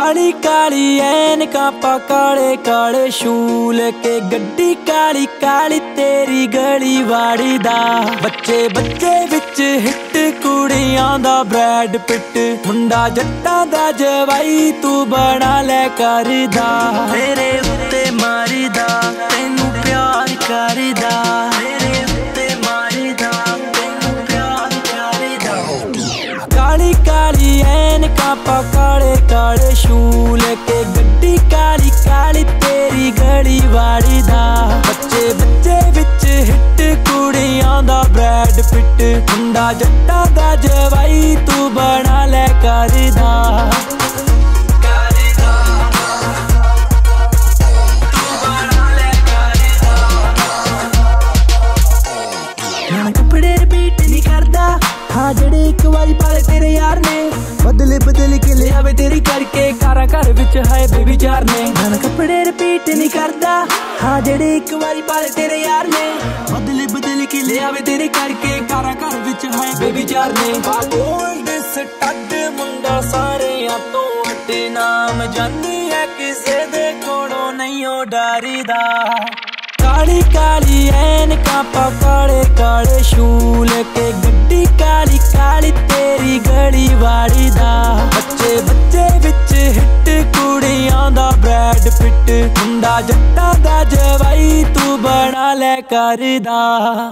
काली काली ऐनकां पा काले काले शूल के गड्डी काली काली तेरी गली वाड़ी दा। बच्चे बच्चे विच हिट कुड़ियां दा ब्रैड पिट, मुंडा जट्टां दा जवाई तू बना ले करदा। तेरे उत्ते मारीदा तैनू प्यार करदा, तेरे उत्ते मारीदा तैनू प्यार करदा। काली काली ऐनकां पा काले काले शूल के गड्डी काली काली तेरी गली वाड़ी दा। बच्चे बच्चे विच हिट कुड़ियां दा ब्रैड पिट, मुंडा जट्टां दा जवाई तू बना ले करदा। कपड़े रिपीट नहीं करदा, हाँ जेड़े एक बारी पाले तेरे यार ने, बदले बदल के ले आवे तेरी करके कारा घर विच है बेबी चार ने। मैं कपड़े रिपीट नहीं करदा, हाँ जेड़े एक बारी पाले तेरे यार ने, बदले बदल के ले आवे तेरी करके कारा घर विच है बेबी चार ने। गोल्ड स्टड मुंडा सारे तो हटे, नाम जानी है किसे दे कोलों नहीं ओ डरीदा। काली काली ऐनकां पा काले काले शूल के गड्डी काली काली तेरी गली वाड़ी दा। बच्चे बच्चे विच हिट कुड़ियां दा ब्रैड पिट, मुंडा जट्टां दा जवाई तू बना ले करदा।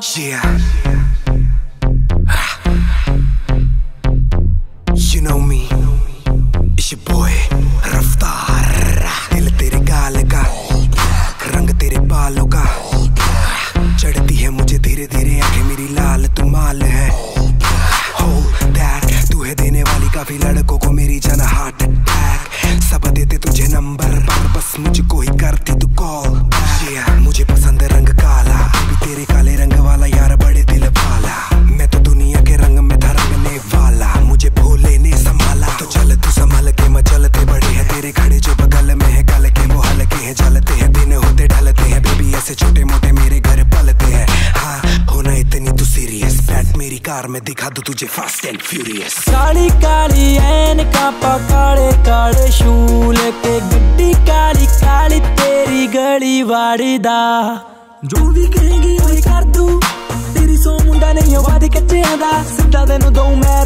You know me, it's your boy रफ्तार। दिल तेरे गाल का, रंग तेरे बालों का, चढ़ती है मुझे धीरे धीरे आंखें मेरी लाल तू माल है। Hold that, तू है देने वाली काफी लड़कों को मेरी जान हार्ट अटैक। सब देते तुझे नंबर पर बस मुझको ही करती तू कॉल। मुझे पसंद रंग काला, भी तेरे काले रंग वाला यार बड़े दिल वाला। मैं तो दुनिया के रंग में था रंगने वाला, मुझे भोले ने संभाला। तो चल तू संभाल के मचलते बड़े हैं तेरे खड़े जो बगल में है, गल के वो हल्के हैं जलते हैं दिन होते ढलते हैं। बेबी ऐसे छोटे मोटे मेरे घर पलते हैं, हाँ होना इतनी तू सीरियस। बैठ मेरी कार में दिखा दूं तुझे फास्ट एंड फ्यूरियस। काली काली ऐनकां पा काले काले शूल के गड्डी काली काली तेरी गली वाड़ी दा। जो भी कहेंगी वही कर दूं, तेरी सौ मुंडा नहीं हो वादी कच्चे दा। सीधा तेनू दूं मैं